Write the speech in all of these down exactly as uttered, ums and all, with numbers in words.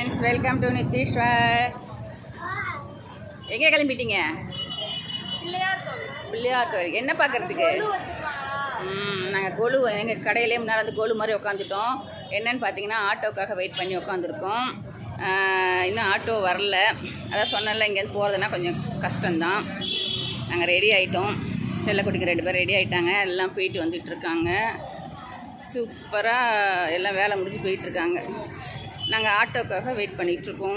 Friends, welcome to Nitheeswar. எங்கே கிளம்பிட்டீங்க? பிள்ளையார் கோவில். பிள்ளையார் கோவில் என்ன பார்க்குறதுக்கு? ம் நாங்கள் கொலு எங்கள் கடையிலே முன்னாடி வந்து கொலு மாதிரி உட்காந்துட்டோம். என்னன்னு பார்த்தீங்கன்னா ஆட்டோக்காக வெயிட் பண்ணி உட்காந்துருக்கோம். இன்னும் ஆட்டோ வரல. அதான் சொன்னல, இங்கேருந்து போகிறதுனா கொஞ்சம் கஷ்டம்தான். நாங்கள் ரெடி ஆகிட்டோம். செல்லக்குட்டிக்கு ரெண்டு பேர் ரெடி ஆகிட்டாங்க. எல்லாம் போயிட்டு வந்துட்டுருக்காங்க. சூப்பராக எல்லாம் வேலை முடிஞ்சு போயிட்டுருக்காங்க. நாங்கள் ஆட்டோக்காக வெயிட் பண்ணிகிட்ருக்கோம்.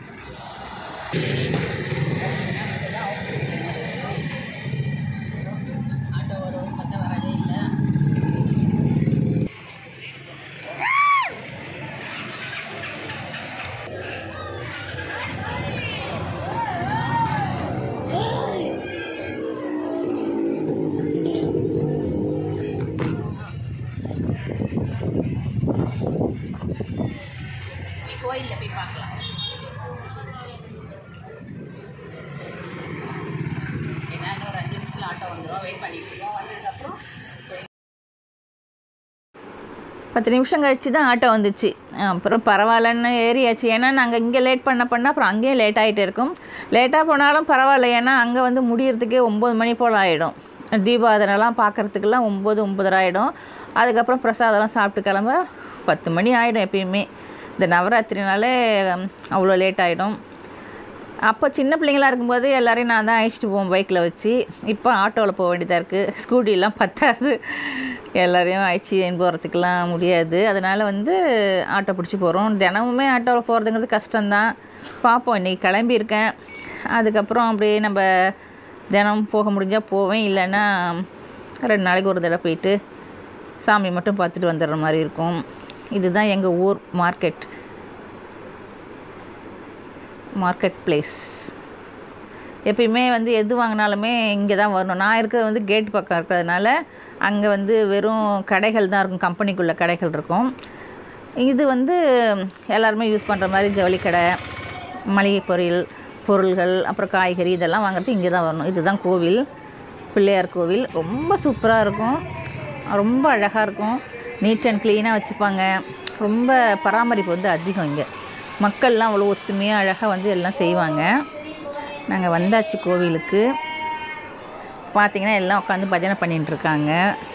ஆட்டோ ஒரு ஒரு பார்த்தா வரவே இல்லை. கோயிலில் போய் பார்க்கலாம். ஏன்னா இன்னொரு அஞ்சு நிமிஷத்தில் ஆட்டோ வந்துடும். வெயிட் பண்ணிட்டு இருக்கோம். வந்ததுக்கப்புறம் பத்து நிமிஷம் கழிச்சு தான் ஆட்டோ வந்துச்சு. அப்புறம் பரவாயில்லன்னு ஏறியாச்சு. ஏன்னா நாங்கள் இங்கே லேட் பண்ண பண்ணால் அப்புறம் அங்கேயே லேட் ஆகிட்டே இருக்கும். லேட்டாக போனாலும் பரவாயில்ல, ஏன்னா அங்கே வந்து முடியறதுக்கே ஒம்பது மணி போல் ஆகிடும். தீபாவளிலாம் பார்க்குறதுக்கெல்லாம் ஒம்பது ஒம்பதரை ஆகிடும். அதுக்கப்புறம் பிரசாதம்லாம் சாப்பிட்டு கிளம்ப பத்து மணி ஆகிடும் எப்பயுமே. இந்த நவராத்திரினாலே அவ்வளோ லேட் ஆகிடும். அப்போ சின்ன பிள்ளைங்களாக இருக்கும்போது எல்லோரையும் நான் தான் அழைச்சிட்டு போவோம் பைக்கில் வச்சு. இப்போ ஆட்டோவில் போக வேண்டியதாக இருக்குது. ஸ்கூட்டிலாம் பத்தாது, எல்லோரையும் அழைச்சி போகிறதுக்கெலாம் முடியாது. அதனால் வந்து ஆட்டோ பிடிச்சி போகிறோம். தினமுமே ஆட்டோவில் போகிறதுங்கிறது கஷ்டம்தான். பார்ப்போம், இன்றைக்கி கிளம்பியிருக்கேன். அதுக்கப்புறம் அப்படியே நம்ம தினம் போக முடிஞ்சால் போவேன், இல்லைன்னா ரெண்டு நாளைக்கு ஒரு தடவை போயிட்டு சாமி மட்டும் பார்த்துட்டு வந்துடுற மாதிரி இருக்கும். இதுதான் எங்கள் ஊர் மார்க்கெட் மார்க்கெட் பிளேஸ். எப்பயுமே வந்து எது வாங்கினாலுமே இங்கே தான் வரணும். நான் இருக்கிறது வந்து கேட் பக்கம் இருக்கிறதுனால அங்கே வந்து வெறும் கடைகள் தான் இருக்கும், கம்பெனிக்குள்ளே கடைகள் இருக்கும். இது வந்து எல்லாருமே யூஸ் பண்ணுற மாதிரி ஜவுளி கடை, மளிகை பொருள் பொருள்கள் அப்புறம் காய்கறி இதெல்லாம் வாங்குறது இங்கே தான் வரணும். இதுதான் கோவில், பிள்ளையார் கோவில். ரொம்ப சூப்பராக இருக்கும், ரொம்ப அழகாக இருக்கும். நீட் அண்ட் க்ளீனாக வச்சுப்பாங்க. ரொம்ப பராமரிப்பு வந்து அதிகம். இங்கே மக்கள்லாம் அவ்வளோ ஒத்துமையாக அழகாக வந்து எல்லாம் செய்வாங்க. நாங்கள் வந்தாச்சு கோவிலுக்கு. பார்த்திங்கன்னா எல்லாம் உட்காந்து பஜனை பண்ணிட்டுருக்காங்க.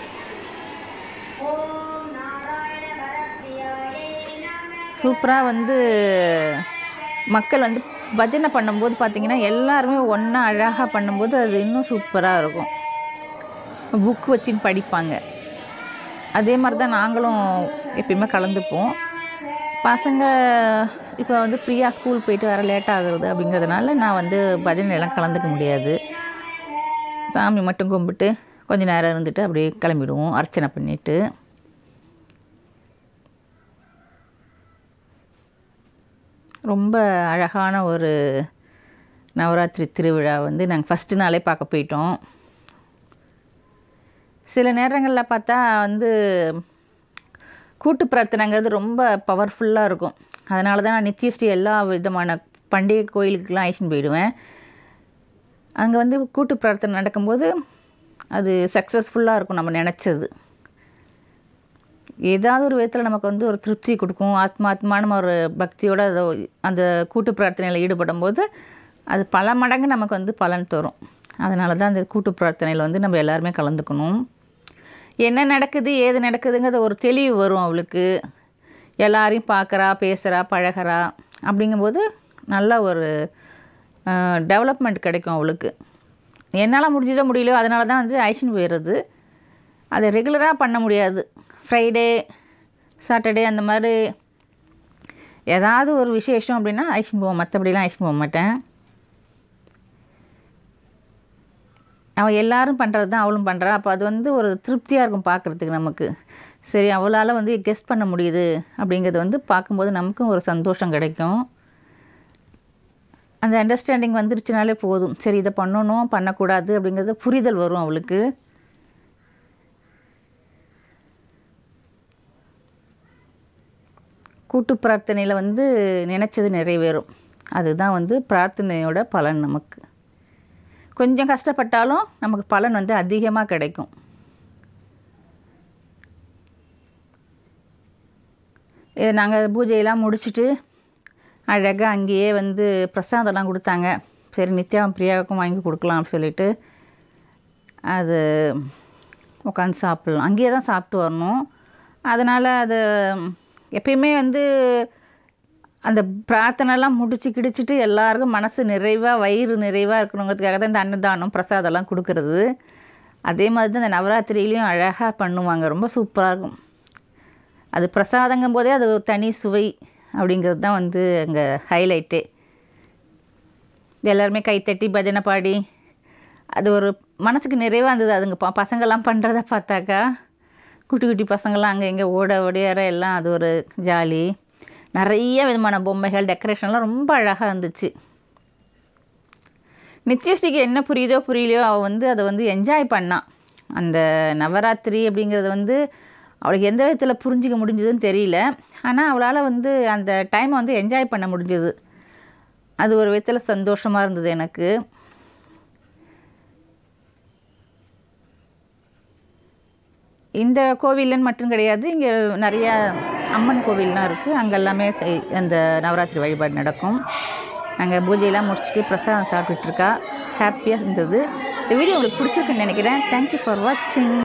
சூப்பராக வந்து மக்கள் வந்து பஜனை பண்ணும்போது பார்த்திங்கன்னா எல்லாருமே ஒன்றா அழகாக பண்ணும்போது அது இன்னும் சூப்பராக இருக்கும். புக் வச்சுன்னு படிப்பாங்க. அதே மாதிரி தான் நாங்களும் எப்பயுமே கலந்துப்போம். பசங்க இப்போ வந்து ஃப்ரீயாக ஸ்கூல் போயிட்டு வர லேட் ஆகுறது அப்படிங்கிறதுனால நான் வந்து பஜனையெல்லாம் கலந்துக்க முடியாது. சாமி மட்டும் கும்பிட்டு கொஞ்சம் நேரம் இருந்துட்டு அப்படியே கிளம்பிடுவோம் அர்ச்சனை பண்ணிவிட்டு. ரொம்ப அழகான ஒரு நவராத்திரி திருவிழா வந்து நாங்கள் ஃபஸ்ட்டு நாளே பார்க்க போயிட்டோம். சில நேரங்களில் பார்த்தா வந்து கூட்டு பிரார்த்தனைங்கிறது ரொம்ப பவர்ஃபுல்லாக இருக்கும். அதனால தான் நான் நித்தியஸ்ரீ எல்லா விதமான பண்டிகை கோயிலுக்கெலாம் அழைச்சின்னு போயிடுவேன். அங்கே வந்து கூட்டு பிரார்த்தனை நடக்கும்போது அது சக்ஸஸ்ஃபுல்லாக இருக்கும். நம்ம நினச்சது ஏதாவது ஒரு விதத்தில் நமக்கு வந்து ஒரு திருப்தி கொடுக்கும். ஆத்மாத்மான ஒரு பக்தியோடு அதை அந்த கூட்டு பிரார்த்தனையில் ஈடுபடும் போது அது பல மடங்கு நமக்கு வந்து பலன் தரும். அதனால தான் அந்த கூட்டு பிரார்த்தனையில் வந்து நம்ம எல்லாருமே கலந்துக்கணும். என்ன நடக்குது ஏது நடக்குதுங்கிறது ஒரு தெளிவு வரும் அவளுக்கு. எல்லாரையும் பார்க்குறா, பேசுகிறா, பழகிறா. அப்படிங்கும்போது நல்ல ஒரு டெவலப்மெண்ட் கிடைக்கும் அவளுக்கு. என்னால் முடிஞ்சதோ முடியலையோ அதனால தான் வந்து அழைச்சின்னு போயிடுறது. அதை ரெகுலராக பண்ண முடியாது. ஃப்ரைடே சாட்டர்டே அந்த மாதிரி ஏதாவது ஒரு விசேஷம் அப்படின்னா அழைச்சின்னு போவோம். மற்றபடிலாம் அழைச்சின்னு போக மாட்டேன். அவள் எல்லோரும் பண்ணுறது தான் அவளும் பண்ணுறா. அப்போ அது வந்து ஒரு திருப்தியாக இருக்கும் பார்க்குறதுக்கு நமக்கு. சரி, அவளால் வந்து கெஸ் பண்ண முடியுது அப்படிங்கிறது வந்து பார்க்கும்போது நமக்கும் ஒரு சந்தோஷம் கிடைக்கும். அந்த அண்டர்ஸ்டாண்டிங் வந்துருச்சுனாலே போதும். சரி, இதை பண்ணணும் பண்ணக்கூடாது அப்படிங்கிறது புரிதல் வரும் அவளுக்கு. கூட்டு பிரார்த்தனையில் வந்து நினச்சது நிறைவேறும். அதுதான் வந்து பிரார்த்தனையோட பலன். நமக்கு கொஞ்சம் கஷ்டப்பட்டாலும் நமக்கு பலன் வந்து அதிகமாக கிடைக்கும். நாங்கள் பூஜையெல்லாம் முடிச்சுட்டு அழகாக அங்கேயே வந்து பிரசாதம்லாம் கொடுத்தாங்க. சரி நித்யாவும் பிரியாவுக்கும் வாங்கி கொடுக்கலாம் அப்படின்னு சொல்லிட்டு அது உட்காந்து சாப்பிட்லாம். அங்கேயே தான் சாப்பிட்டு வரணும். அதனால் அது எப்பயுமே வந்து அந்த பிரார்த்தனைலாம் முடிச்சு கிடிச்சிட்டு எல்லாருக்கும் மனசு நிறைவாக வயிறு நிறைவாக இருக்கணுங்கிறதுக்காக தான் இந்த அன்னதானம் பிரசாதம்லாம் கொடுக்கறது. அதே மாதிரி தான் இந்த நவராத்திரியிலையும் அழகாக பண்ணுவாங்க. ரொம்ப சூப்பராக இருக்கும். அது பிரசாதங்கும் போதே அது ஒரு தனி சுவை அப்படிங்கிறது தான் வந்து அங்கே ஹைலைட்டே. எல்லாருமே கைத்தட்டி பஜனை பாடி அது ஒரு மனசுக்கு நிறைவாக இருந்தது. அதுங்க ப பசங்கள்லாம் பண்ணுறத பார்த்தாக்கா குட்டி குட்டி பசங்கள்லாம் அங்கே இங்கே ஓட ஓடியார எல்லாம் அது ஒரு ஜாலி. நிறைய விதமான பொம்மைகள் டெக்கரேஷன்லாம் ரொம்ப அழகாக இருந்துச்சு. நித்யஸ்ரீக்கு என்ன புரியுதோ புரியலையோ அவள் வந்து அதை வந்து என்ஜாய் பண்ணான். அந்த நவராத்திரி அப்படிங்கிறது வந்து அவளுக்கு எந்த விதத்தில் புரிஞ்சிக்க முடிஞ்சதுன்னு தெரியல. ஆனால் அவளால் வந்து அந்த டைமை வந்து என்ஜாய் பண்ண முடிஞ்சது. அது ஒரு விதத்தில் சந்தோஷமாக இருந்தது எனக்கு. இந்த கோவில்னு மட்டும் கிடையாது, இங்கே நிறையா அம்மன் கோவில்லாம் இருக்குது. அங்கே எல்லாமே அந்த நவராத்திரி வழிபாடு நடக்கும். நாங்கள் பூஜையெல்லாம் முடிச்சுட்டு பிரசாதம் சாப்பிட்டுட்ருக்கா. ஹாப்பியாக இருந்தது. இந்த வீடியோ உங்களுக்கு பிடிச்சிருக்குன்னு நினைக்கிறேன். தேங்க்யூ ஃபார் வாட்சிங்.